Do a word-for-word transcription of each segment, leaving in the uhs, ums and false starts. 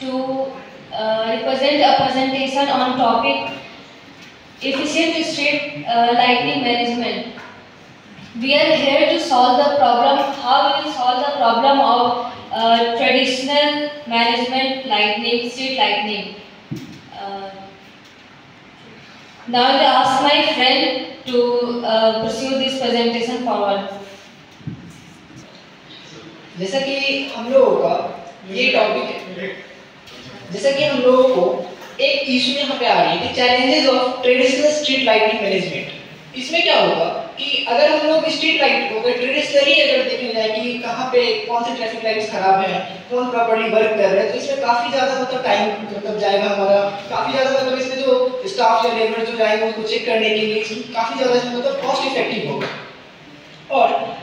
to uh, represent a presentation on topic efficient street uh, lighting management. We are here to solve the problem, how we will solve the problem of uh, traditional management lighting, street lighting. Uh, now I will ask my friend to uh, pursue this presentation forward. जैसा कि हम लोगों का ये topic है, जैसा कि हम लोगों को एक इशू यहाँ पे आ रही है कि challenges of traditional street lighting management. इसमें क्या होगा कि अगर हम लोग स्ट्रीट लाइट को ट्रेडिशनली अगर देखने जाए कि कहाँ पे कौन से ट्रैफिक लाइट्स खराब हैं, कौन प्रॉपर्ली वर्क कर रहे हैं, तो इसमें काफ़ी ज़्यादा मतलब टाइम मतलब जाएगा हमारा, काफ़ी ज़्यादा मतलब इसमें जो स्टाफ या लेबर जो जाएंगे उसको चेक करने के लिए काफ़ी ज़्यादा इसमें मतलब कॉस्ट इफेक्टिव होगा। और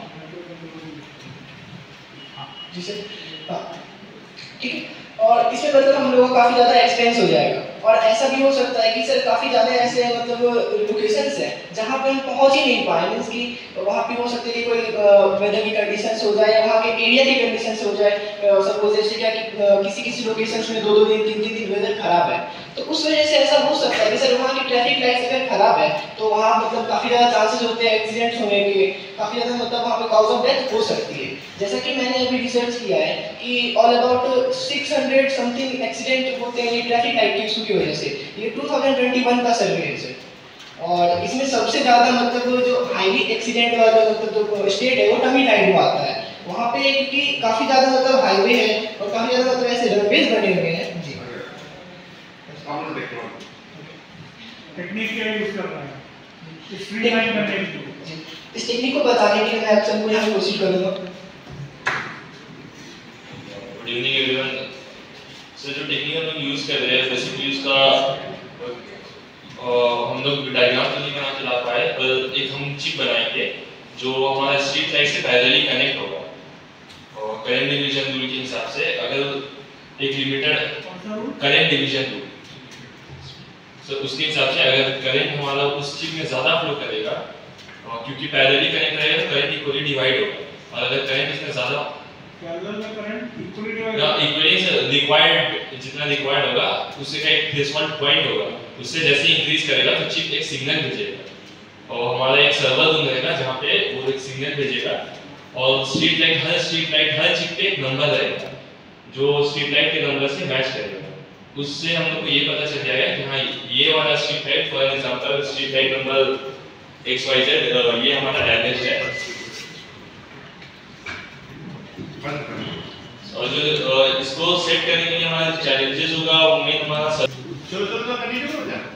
जिसे ठीक है, और इसमें मतलब हम लोगों को काफ़ी ज़्यादा एक्सपेंस हो जाएगा। और ऐसा भी हो सकता है कि सर काफ़ी ज़्यादा ऐसे मतलब लोकेशंस हैं जहाँ पे हम पहुँच ही नहीं पाए, मीन्स कि वहाँ पे हो सकते हैं कि कोई वेदर की कंडीशंस हो जाए या वहाँ के एरिया की कंडीशंस हो जाए। सपोज जैसे क्या कि किसी किसी लोकेशंस में दो दो दिन तीन तीन दिन वेदर खराब है, तो उस वजह से ऐसा हो सकता है कि सर वहाँ की ट्रैफिक लाइट्स अगर खराब है तो वहाँ मतलब काफ़ी ज़्यादा चांसेस होते हैं एक्सीडेंट्स होने के, काफ़ी ज़्यादा मतलब वहाँ पे कॉज ऑफ डेथ हो सकती है। जैसा कि मैंने अभी रिसर्च किया है कि all about six hundred something accident होते हैं ये ट्रैफिक लाइट के इशू की वजह से। ये टू थाउजेंड ट्वेंटी वन का सर्वे है सर। और इसमें सबसे ज़्यादा मतलब जो हाईली एक्सीडेंट वाला मतलब जो स्टेट है वो तमिलनाडु आता है। वहाँ पे क्योंकि काफ़ी ज़्यादा मतलब हाईवे है और काफ़ी ज़्यादा मतलब ऐसे रनवेज बने हुए हैं। जी टेक्निक क्या यूज़ कर रहा है स्ट्रीट लाइट करने के लिए? इस टेक्निक को बताने के लिए मैं आपसे पूरी यहाँ कोशिश करूँगा। Good evening everyone. सर जो टेक्निक हम लोग यूज़ कर रहे हैं बेसिकली उसका हम लोग डायग्राम तो नहीं बना चला पाए, पर एक हम चिप बनाएंगे जो हमारा स्ट्रीट लाइट से पैरेलली कनेक्ट होगा और करंट डिवीजन रूल के हिसाब से। अगर एक लिमिटेड करंट डिवीजन रूल तो उसके हिसाब से अगर करंट हमारा उस चिप में ज़्यादा फ्लो करेगा क्योंकि पैरेलली कनेक्ट रहेगा तो करंट इक्वली डिवाइड होगा, और अगर करंट इसमें ज़्यादा पैरेलल में करंट इक्वली डिवाइड या इक्वली से रिक्वायर्ड जितना रिक्वायर्ड होगा उससे का एक थ्रेशोल्ड पॉइंट होगा, उससे जैसे इंक्रीज करेगा तो चिप एक सिग्नल भेजेगा और हमारा एक सर्वर रूम रहेगा जहाँ पे वो एक सिग्नल भेजेगा। और स्ट्रीट लाइट हर स्ट्रीट लाइट हर चिप पे एक नंबर रहेगा जो स्ट्रीट लाइट के नंबर से मैच करेगा। उससे हम लोग को ये पता चल जाएगा कि हाँ ये वाला street light for example street light number X Y Z ये हमारा डैमेज है। और जो इसको सेट करने के लिए हमारा चैलेंजेस होगा वो मेन हमारा सर चलो चलो तो कंटिन्यू हो जाए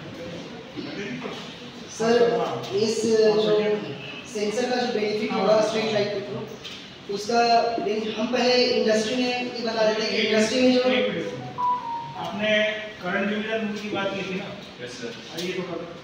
सर। इस जो सेंसर का जो बेनिफिट होगा स्ट्रीट लाइट के थ्रू उसका हम पहले इंडस्ट्री में ये बता देते हैं कि इंडस्ट्री में जो आपने करंट डिवीजन रूल की बात की थी ना? Yes sir. आइए तो करो।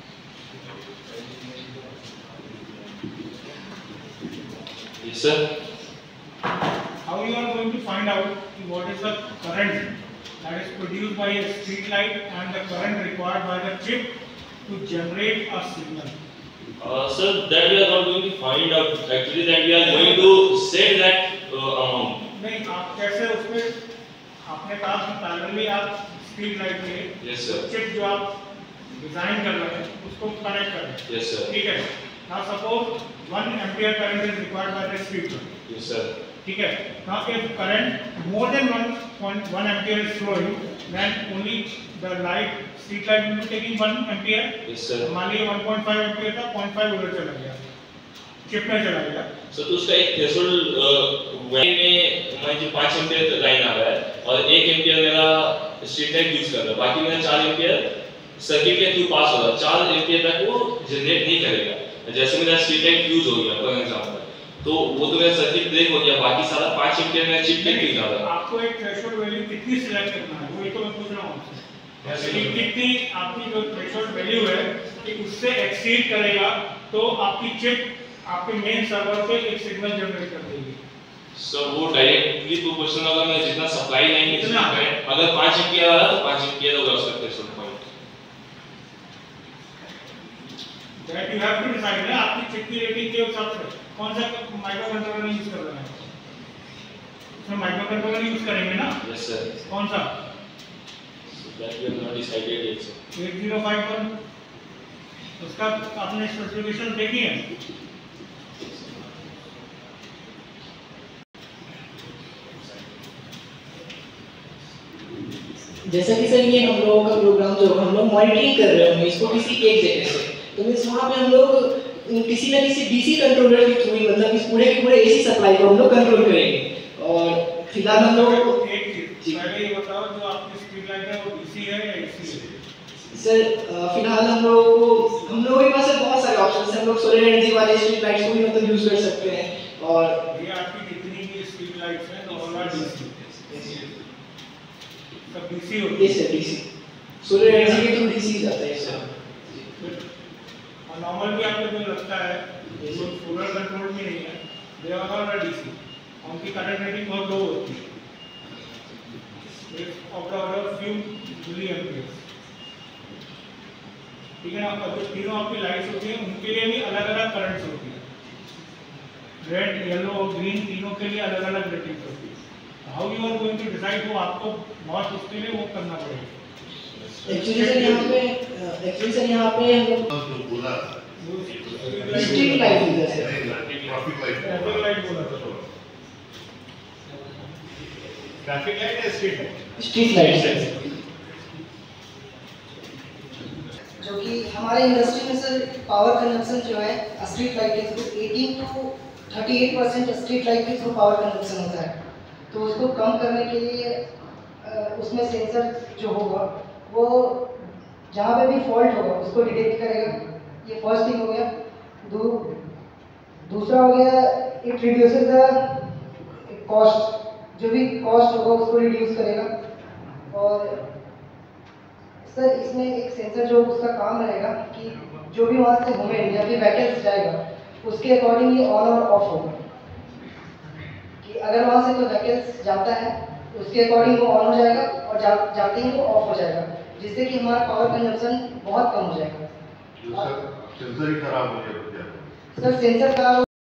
Yes sir. How you are going to find out what is the current that is produced by a street light and the current required by the chip to generate a signal? Uh, sir, that we are not going to find out. Actually, that we are going to set that uh, amount. नहीं, आप कैसे उसमें आपने कहा कि parallelly आप street light में yes sir chip जो आप डिजाइन कर रहे हैं उसको कनेक्ट कर रहे हैं। yes sir ठीक है। Now suppose one ampere current is required by the street light. yes sir ठीक है। Now if current more than one point one ampere is flowing then only the light street light will be taking one ampere. yes sir मान लीजिए one point five ampere था, zero point five उधर चला गया, chip में चला गया। Sir तो उसका एक थ्रेशोल्ड वैन में मैं जो पाँच एम्पियर लाइन आ रहा है और एक एम्पियर मेरा स्ट्रीट लाइट यूज कर रहा है, बाकी मेरा चार एम्पियर सर्किट के थ्रू पास होगा, चार एम्पियर तक वो जनरेट नहीं करेगा। जैसे मेरा स्ट्रीट लाइट यूज हो गया फॉर एग्जांपल तो वो तो मेरा सर्किट ब्रेक हो गया, बाकी सारा पाँच एम्पियर मेरा चिप लाइट यूज आ रहा है। आपको एक थ्रेशोल्ड वैल्यू कितनी सिलेक्ट करना है वही तो मैं पूछ रहा हूँ आपसे। कि कितनी आपकी जो थ्रेशोल्ड वैल्यू है कि उससे एक्सीड करेगा तो आपकी चिप आपके मेन सर्वर पे एक सिग्नल जनरेट कर देगी। सर वो डायरेक्टली प्रोपोर्शनल होगा मैं जितना सप्लाई लाइन में जितना है, अगर पाँच एम्पियर आ रहा तो पाँच एम्पियर होगा उसका threshold point. That you have to decide है आपकी चिप की रेटिंग के हिसाब से कौन सा माइक्रो कंट्रोलर यूज कर रहे हैं। इसमें माइक्रो कंट्रोलर यूज करेंगे ना? Yes sir. कौन सा? that we have not decided yet, sir. Eight zero five one उसका आपने स्पेसिफिकेशन देखी है? जैसा कि सर ये हम लोगों का प्रोग्राम जो हम लोग मॉनिटरिंग कर रहे होंगे इसको किसी एक जगह से, तो मीन्स वहाँ पे हम लोग किसी न किसी डीसी कंट्रोलर के थ्रू मतलब इस पूरे के पूरे एसी सप्लाई को हम लोग कंट्रोल करेंगे। और फिलहाल हम लोग एक चीज पहले ये बताओ, जो आपकी स्ट्रीट लाइट है वो डीसी है या एसी है? सर फिलहाल हम लोगों को हम लोगों के पास सर बहुत सारे ऑप्शन हैं। हम लोग सोलर एनर्जी वाले स्ट्रीट लाइट्स को भी मतलब यूज कर सकते हैं। और ये आपकी जितनी भी स्ट्रीट लाइट्स हैं ऑल आर डीसी, सब डीसी होती है सर। डीसी सोलर एनर्जी के थ्रू डीसी जाता है सर। और नॉर्मल भी आपको जो लगता है जो सोलर कंट्रोल में नहीं है, दे आर ऑल डीसी, उनकी करंट रेटिंग बहुत लो होती है, of the order few milliamperes, ठीक है ना। और जो तीनों आपकी लाइट्स होती हैं उनके लिए भी अलग अलग करंट्स होती है, रेड येलो और ग्रीन तीनों के लिए अलग अलग रेटिंग्स होती है। How you are going to decide, वो आपको बहुत उसके लिए वो करना पड़ेगा। एक्चुअली सर यहाँ पे एक्चुअली सर यहाँ पे हम लोग बोला स्ट्रीट लाइट यूजर है, ट्रैफिक लाइट ट्रैफिक लाइट बोला था, ट्रैफिक लाइट है स्ट्रीट लाइट स्ट्रीट लाइट है जो कि हमारे इंडस्ट्री में सर पावर कंजप्शन जो है स्ट्रीट लाइट के थ्रू अठारह टू अड़तीस परसेंट स्ट्रीट लाइट के थ्रू पावर कंजप्शन होता है। तो उसको कम करने के लिए उसमें सेंसर जो होगा वो जहाँ पे भी फॉल्ट होगा उसको डिटेक्ट करेगा। ये फर्स्ट थिंग हो गया। दू, दूसरा हो गया इट रिड्यूसेस द कॉस्ट, जो भी कॉस्ट होगा उसको रिड्यूस करेगा। और सर इसमें एक सेंसर जो उसका काम रहेगा कि जो भी वहाँ से मूवमेंट या फिर व्हीकल्स जाएगा उसके अकॉर्डिंग ये ऑन और ऑफ होगा, कि अगर वहाँ से कोई व्हीकल्स जाता है उसके अकॉर्डिंग वो ऑन हो जाएगा और जा, जाते ही वो ऑफ हो जाएगा, जिससे कि हमारा पावर कंजप्शन बहुत कम हो जाएगा। सेंसर ही खराब हो गया तो क्या? सर सेंसर खराब